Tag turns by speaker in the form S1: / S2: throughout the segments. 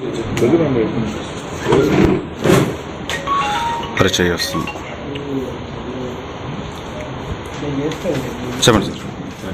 S1: పరిచయం వస్తుంది. చెప్పండి sir.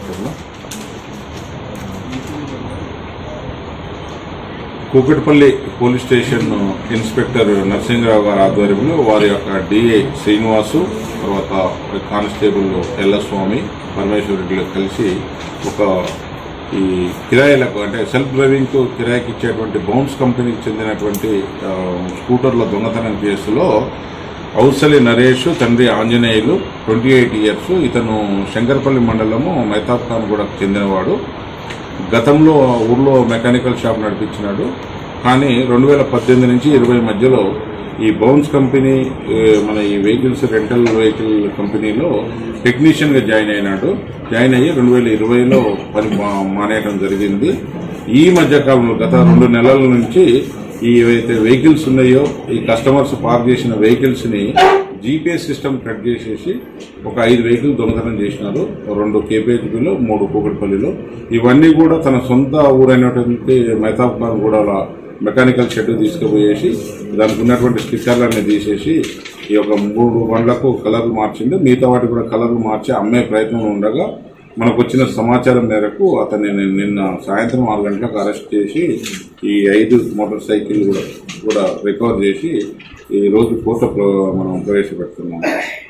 S2: Kukatpally police station inspector Narasimharao గారి ఆధ్వర్యంలో వారి యొక్క డిఐ శ్రీనివాసు, తర్వాత కానిస్టేబుల్ ఎల్లస్వామి, పరమేశ్వరుడిలో కలిసి ఒక ఈ కిరాయిలకు అంటే సెల్ఫ్ డ్రైవింగ్ కిరాయికి ఇచ్చేటువంటి బౌన్స్ కంపెనీకి చెందినటువంటి స్కూటర్ల దొంగతనం కేసులో ఔసలి నరేష్, తండ్రి ఆంజనేయులు, 28 years, ఇతను శంకరపల్లి మండలము మెహతాబ్ ఖాన్ కూడా చెందినవాడు. గతంలో ఊర్లో మెకానికల్ షాప్ నడిపించినాడు. కానీ 2018 నుంచి 20 మధ్యలో ఈ బౌన్స్ కంపెనీ మన ఈ వెహికల్స్ రెంటల్ వెహికల్ కంపెనీలో టెక్నీషియన్ గా జాయిన్ అయినాడు. జాయిన్ అయ్యి 2020లో పని మానేయడం జరిగింది. ఈ మధ్య కాలంలో గత 2 నెలల నుంచి ఈ ఏవైతే వెహికల్స్ ఉన్నాయో ఈ కస్టమర్స్ పార్క్ చేసిన వెహికల్స్ ని జీపీఎస్ సిస్టమ్ కట్ చేసేసి ఒక 5 వెహికల్ దొంగతనం చేసినారు. 2 కేపీహెచ్బీలో, 3 కూకట్పల్లిలో. ఇవన్నీ కూడా తన సొంత ఊరైనటువంటి మెహతాబ్ ఖాన్ కూడా మెకానికల్ షెడ్ తీసుకుపోయేసి దానికి ఉన్నటువంటి స్టిక్కర్లన్నీ తీసేసి ఈ యొక్క 3 బండ్లకు కలర్లు మార్చింది. మిగతా వాటి కూడా కలర్లు మార్చి అమ్మే ప్రయత్నం ఉండగా మనకు వచ్చిన సమాచారం మేరకు అతన్ని నిన్న సాయంత్రం 6 గంటలకు అరెస్ట్ చేసి ఈ 5 మోటార్ సైకిల్ కూడా రికవర్ చేసి ఈ రోజు కోర్టులో మనం ప్రవేశపెడుతున్నాం.